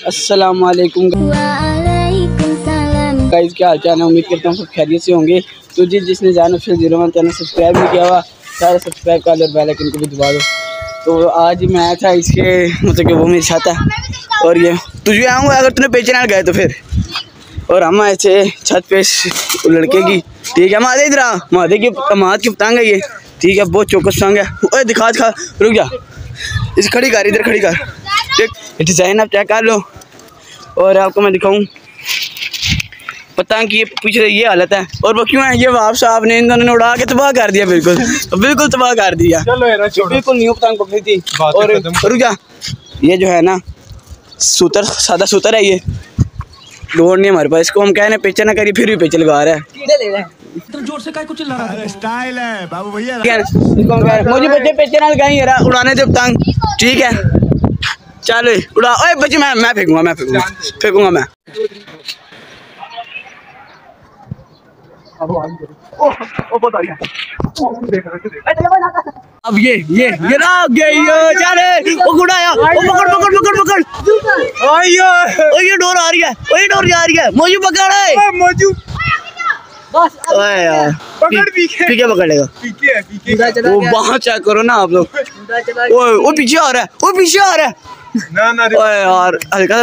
अस्सलाम वालेकुम गाइस, क्या हाल चाल है। उम्मीद करता हूँ सब खैरियत से होंगे। तो जिसने जाना फिर 01 चैनल सब्सक्राइब नहीं किया हुआ, सारे सब्सक्राइब कर लो, बेल आइकन को भी दबा दो। तो आज मैं आया था इसके मतलब कि वो मेरे साथ है और ये तुझे आऊँगा अगर तूने पे चैनल गए तो फिर। और हम आए थे छत पे लड़के की, ठीक है। मादे इधर मादे की माद की पतंग है ये, ठीक है। बहुत चौकस पतंग है। ओए दिखा रुक जा, इस खड़ी कर, इधर खड़ी कर, ठीक। डिज़ाइन आप चेक कर लो और आपको मैं दिखाऊं पतंग की पीछे ये हालत है। और वो क्यों है, ये वापस आपने इन दोनों ने उड़ा के तबाह कर दिया, बिल्कुल तबाह कर दिया। बिल्कुल न्यू पतंग पकड़ी थी। और रुक जा, ये जो है ना सूतर, सादा सूतर है, ये लोड नहीं हमारे पास। इसको हम कहने पेचे ना करिए, फिर भी पेचे लगा रहा है। जोर से कुछ चिल्ला रहा है, स्टाइल है बाबू भैया। मुझे बच्चे पेचे ना लगाएंगे उड़ाने दे पतंग, ठीक है। चलो उड़ा। ओए बच्चे मैं फेंकूंगा मैं। अब ये ना चले वो गुड़ाया, वो पकड़ ये डोर आ रही है, मौजू पकड़ है, मौजू बस। ओए यार पीके पकड़ेगा, वो वहाँ चेक करो ना आप लोग। वो पीछे आ रहा है, ना ओए यार हल्का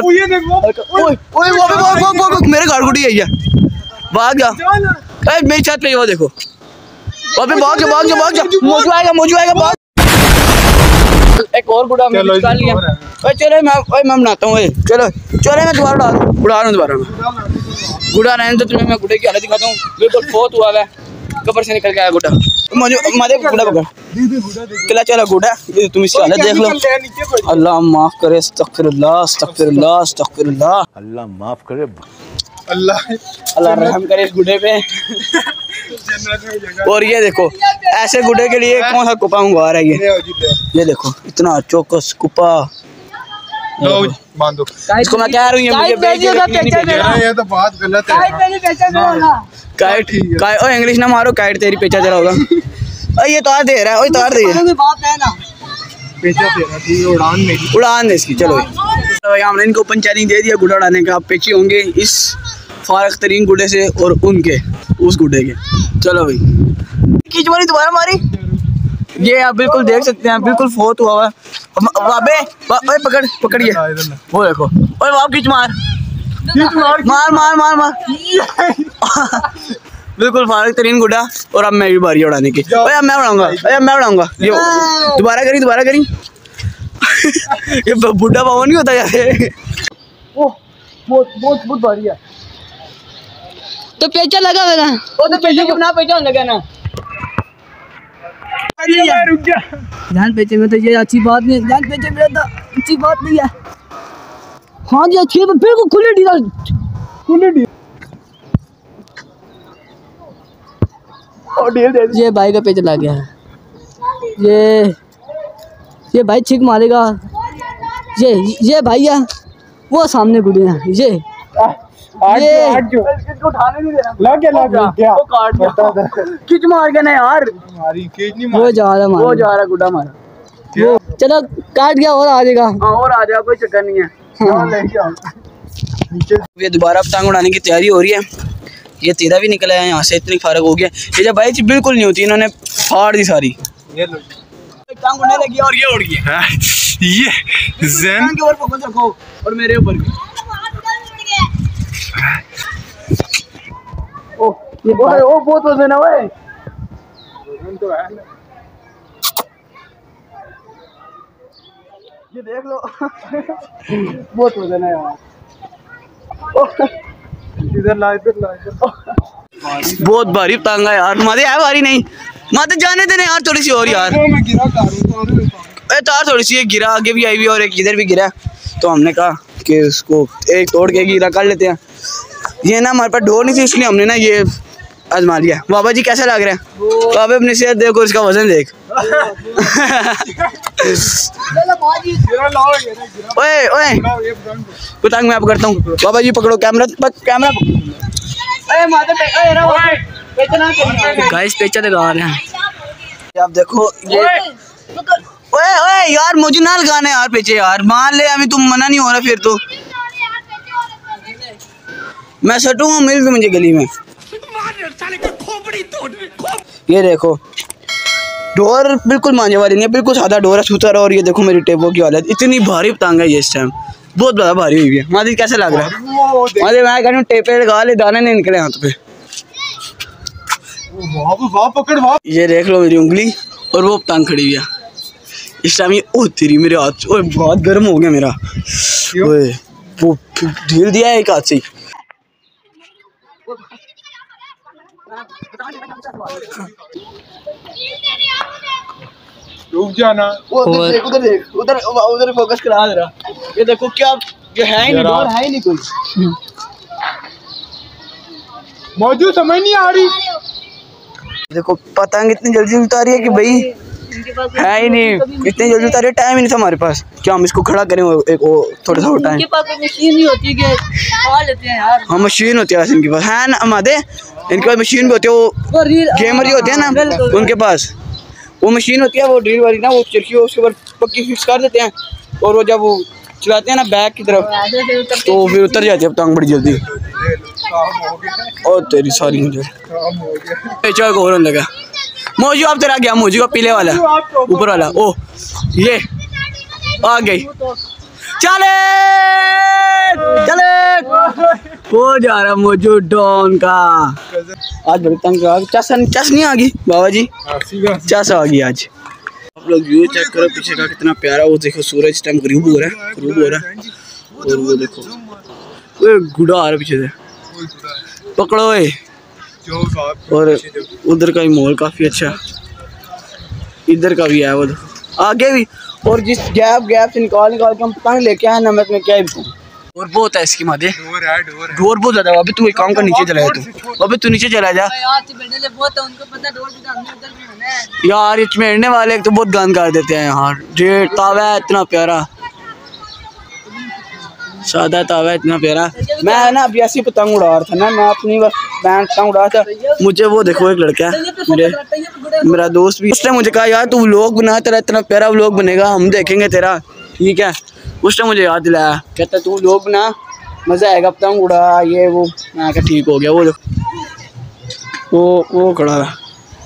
मेरे गाड़ गुड़ी आई है, भाग जा। मेरी छत पे वो देखो, भाग जा मौजू आएगा भाग। एक और गुड़ा हमने निकाल लिया। चलो मैं बनाता हूँ। चलो मैं दोबारा उड़ा रहा हूँ गुड़ा रहने तो तुम्हें मैं गुड़े की हालत दिखाता हूँ। बिल्कुल फोत हुआ है, कब्र से निकल के आया गुड़ा। मुझे गुड़ा पकड़ चला गुड़ा, ये तुम इसकी हालत देख लो। अल्लाह माफ करे, अस्तगफिरुल्लाह, अल्लाह माफ करे, अल्लाह रहम करे इस गुड्डे पे। और ये देखो ऐसे गुड्डे के लिए कौन सा कुपा मंगवा रहा है ये देखो इतना चौकस कुपा। इसको मैं कह रही हूँ ये तो बात गलत है। काइट इंग्लिश ना मारो, काइट तेरी पेचा चला होगा। ये तार दे रहा है, तार दे उड़ान दे इसकी। चलो हमने इनको ओपन चैलेंज दे दिया गुड्डा उड़ाने का। आप पेची होंगे इस फारग तरीन गुड्डे से और उनके उस गुड्डे के। चलो भाई खींच मारी, दोबारा मारी। ये आप बिल्कुल देख सकते हैं, बिल्कुल फोत हुआ है। पकड़िए वो देखो, और वाप खींच मार बिल्कुल फारग तरीन गुड्डा। और अब मैं भी बारी उड़ाने की। मैं उड़ाऊंगा। ये दोबारा करी ये बुढ़ा बाबा नहीं होता यार। बहुत भारी है। तो पेचा लगा मेरा, वो तो पेचे के ना पेचा होने लगा ना। ध्यान पेचे में तो ये अच्छी बात नहीं है, ध्यान पेचे में तो अच्छी बात नहीं है। हाँ जी अच्छी है, बिल्कुल खुली डी। ये भाई का पेच लग गया है। ये भाई छिक मारेगा। ये भाई है, वो सामने गुड़े हैं। ये उठाने नहीं दे रहा, लग गया वो काट गया। खिंच मार के ना यार, वो जा रहा गुड्डा मारा। चलो काट गया, और आ जाएगा। हाँ और आ जाएगा, कोई चक्कर नहीं है। ये दोबारा पतंग उड़ाने की तैयारी हो रही है। ये तेरा भी निकला है यहाँ से, इतनी फारग हो गया। ये जब भाई बिल्कुल नहीं होती, इन्होंने फाड़ दी सारी। पतंग उड़ने लगी और ये उड़ गया। ये ज़ेन के ऊपर फोकस रखो और मेरे ऊपर भी। ये बहुत वजन है भाई, तो है ये देख लो। बहुत वजन है यार। इधर ला बहुत भारी पतंग है यार। मादे है भारी नहीं, मादे जाने देने यार थोड़ी सी और यार। तार थोड़ी सी गिरा, आगे भी आई हुई और एक इधर भी गिरा। तो हमने कहा कि उसको एक तोड़ के गिरा कर लेते हैं। ये ना हमारे पास ढोर नहीं थी, इसलिए हमने ना ये आजमा लिया। बाबा जी कैसा लग रहा है? बाबा अपनी सेहत देखो, इसका वजन देख। ओए पतंग मैं पकड़ता हूँ। बाबा जी पकड़ो कैमरा गाइस पेचा लगा रहे हैं। आप देखो ये ओए यार मुझे ना लगाना यार पेचे यार, मान ले अभी तुम मना नहीं हो रहा फिर तो मैं सटूंगा मिल मुझे गली में। ये देखो डोर बिल्कुल मांझे वाली नहीं है, बिल्कुल सादा डोर है, सुथरा। और ये देखो मेरी टेबो की हालत, इतनी भारी पतंग है ये इस टाइम, बहुत ज़्यादा भारी हुई है। मादी कैसे लग रहा है? मादी मैं कह रहा हूँ टेपे लगा ले, दाने नहीं निकले हाथ पे। ये देख लो मेरी उंगली, और वो पतंग खड़ी हुई है इस टाइम। ये ओ तेरी मेरे हाथ, ओए बहुत गर्म हो गया मेरा। ओए वो ढील दिया है एक हाथ से। रुक जाना। उधर देख, उधर फोकस करा जरा। ये देखो क्या, ये है ही नहीं, डोर है ही नहीं कुछ। मौजूद समझ नहीं आ रही। देखो पतंग इतनी जल्दी उतारी है कि भाई है ही नहीं, इतनी जल्दी उतारी, टाइम ही नहीं था हमारे पास। क्या हम इसको खड़ा करें? एक थोड़ा सा टाइम, इनके पास मशीन नहीं होती कि खा लेते हैं यार। हाँ मशीन होती है वैसे इनके पास, है ना हमारे, इनके पास मशीन भी होती है। वो गेमर ही होते हैं ना उनके पास, वो मशीन होती है, वो ड्रिल वाली ना, वो चरखी उसके ऊपर पक्की फिक्स कर देते हैं, और वो जब वो चलाते हैं ना बैक की तरफ, तो फिर उतर जाती है पतंग बड़ी जल्दी। और तेरी सारी मुझे चाय को होने लगा। मौजू अब तेरा गया, मौजू का पीले वाला ऊपर वाला, ओ ये आ गई। चले चले हो जा रहा मौजू डॉन का। आज बड़ी तंग चस नहीं आ गई बाबा जी, चस आ गई आज। आप लोग व्यू चेक करो पीछे का कितना प्यारा। वो देखो सूरज इस टाइम गरीब हो रहा है, और वो देखो वो गुड़ा आ रहा है पीछे से, पकड़ो ए। और उधर का भी माहौल काफी अच्छा, इधर का भी है, वो देखो आगे भी। और जिस गैप से निकाल के हम पतंग लेके आए ना, मैं तुम्हें क्या ही बताऊं। और बहुत है इसकी मादे, डोर बहुत ज्यादा। अभी तू एक काम कर, नीचे चला जा, अभी तू नीचे चला जा यार। ये चमेड़ने वाले तो बहुत गंद कर देते हैं यार। ये तावा है इतना प्यारा, सादा तावा है इतना प्यारा। मैं ना अभी ऐसी पतंग उड़ा रहा था ना, मैं अपनी बैंड पतंग उड़ा था। मुझे वो देखो एक लड़का है मेरा दोस्त भी, उसने मुझे कहा यार तू व्लॉग बना, तेरा इतना प्यारा व्लॉग बनेगा, हम देखेंगे तेरा, ठीक है। उसने मुझे याद दिलाया, कहता तू व्लॉग बना, मज़ा आएगा, पतंग उड़ा ये वो। मैं कहा ठीक हो गया। वो देखो वो खड़ा है,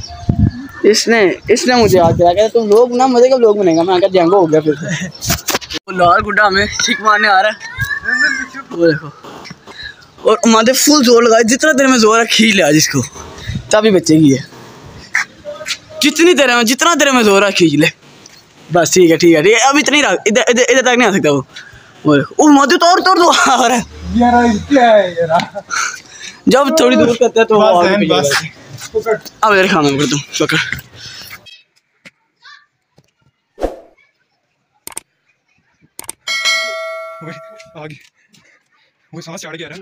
इसने मुझे याद दिलाया, कहता तू व्लॉग बना, मज़े का व्लॉग बनेगा। मैं कहा जंगो हो गया फिर से। वो लाल गुड्डा हमें ठीक मारने आ रहा है, वो देखो। और हमारे फुल जोर लगा, जितना देर में जोर है खींच लिया जिसको, तभी बचेगी है। जितना देर में जोर है खींच ले, बस ठीक है। अब इतनी इधर तक नहीं आ सकता वो देखो। ओ मधु तोड़ दो आ रहा है। जब थोड़ी दूर करते हैं तो अब इधर खाना पकड़, तुम पकड़। आगे वो सांस चढ़ गया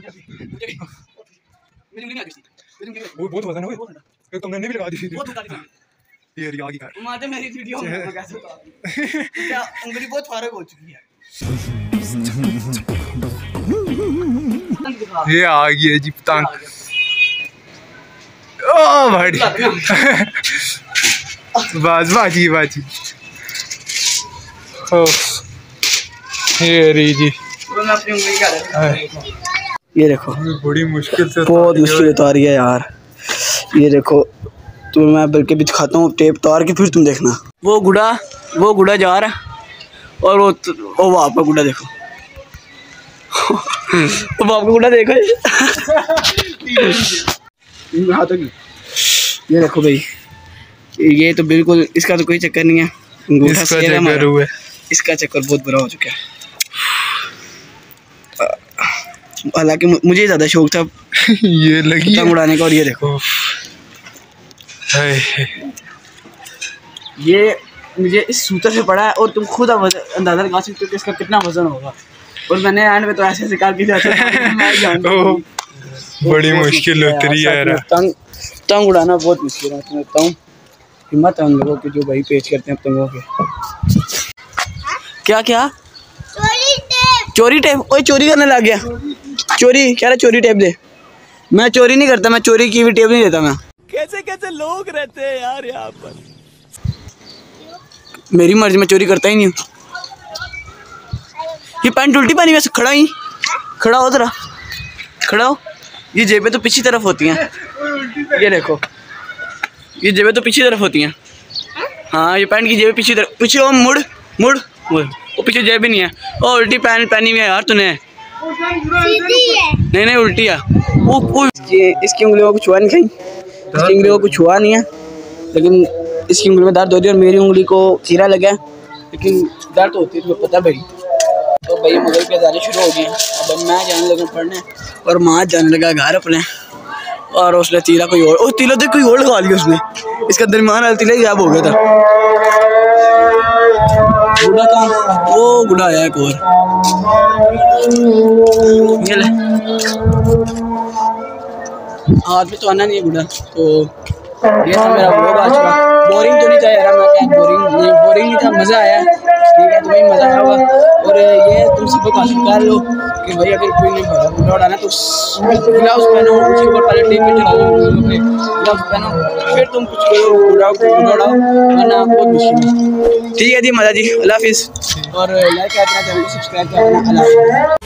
वो बहुत वजन है। एक तो मैंने भी लगा दी थी ये आगे कर माते मेरी वीडियो में कैसे क्या उंगली बहुत फारग हो चुकी है। ये आ गई है जी पतंग। ओ भाई बस बाजी ओ ये रही जी। ये देखो बड़ी मुश्किल से, बहुत मुश्किल उतारी है यार। ये देखो तुम्हें मैं बल्कि भी दिखाता हूँ, टेप उतार के फिर तुम देखना। वो गुड़ा जा रहा है, और वो वहाँ पर गुड़ा देखो तो बाप का गुड़ा देखो हाथों की। ये देखो भाई, ये तो बिल्कुल इसका तो कोई चक्कर नहीं है, इसका चक्कर बहुत बुरा हो चुका है। हालांकि मुझे ज़्यादा शौक था ये लगी पतंग उड़ाने का। और ये देखो ये मुझे इस सूत्र से पड़ा है, और तुम खुद अंदाजा लगा सकते हो कि इसका कितना वजन होगा। और मैंने एंड में तो ऐसे करके बड़ी मुश्किल उतरी है यार। पतंग उड़ाना बहुत मुश्किल है, मैं बताऊँ। हिम्मत है उन लोगों की जो भाई पेश करते हैं पतंगों के। क्या चोरी टेप? ओए चोरी करने लग गया। चोरी कह रहा, चोरी टेप दे। मैं चोरी नहीं करता, मैं चोरी की भी टेप नहीं देता। मैं कैसे लोग रहते हैं यार यहाँ पर। मेरी मर्जी, मैं चोरी करता ही नहीं हूँ। ये पैंट उल्टी पहनी, वैसे खड़ा हो जरा, खड़ा हो। ये जेबें तो पीछे तरफ होती हैं, ये देखो ये जेबें तो पीछे तरफ होती हैं। हाँ ये पैंट की जेबें पीछे तरफ, पीछे ओ मुड़ मुड़ मुड़, वो पीछे जेब भी नहीं है। ओ उल्टी पैंट पहनी हुई है यार तूने। नहीं नहीं उल्टी है। इसकी उंगलियों को छुआ नहीं कहीं, इसकी उंगलियों को छुआ नहीं है, लेकिन इसकी उंगली में दर्द होती है और मेरी उंगली को चीरा लगा है, लेकिन दर्द होती है तुम्हें पता भाई। तो भाई मगर के जाने शुरू हो गए। अब मैं जाने लगा पढ़ने और माँ जाने लगा घर अपने, और उसने तीला कोई और, तीला देख कोई और लगा लिया उसने, इसका दरमियान वाला तीला ही गायब हो गया था। गुड़ा कहाँ, वो गुड़ा आया एक और, ये ले हाथ में तो आना नहीं है गुड़ा। तो ये था मेरा व्लॉग आज का। बोरिंग तो नहीं था यार, मैं क्या बोरिंग नहीं था, मज़ा आया। ठीक है तुम्हें मज़ा आया होगा, और ये तुम सबको हासिल कर लो कि भाई अगर कोई ने गुड़ा उड़ाना तो ग्लव्स पहनो, उसके ऊपर पहले टेप पे चलाओ, ग्लव्स पहनो, फिर तुम कुछ गुड़ा उड़ाओ, वरना बहुत मुश्किल है। ठीक है जी, मज़ा जी, अल्लाह हाफिज़, और लाइक करना, चैनल को सब्सक्राइब करना, अल्लाह हाफिज़।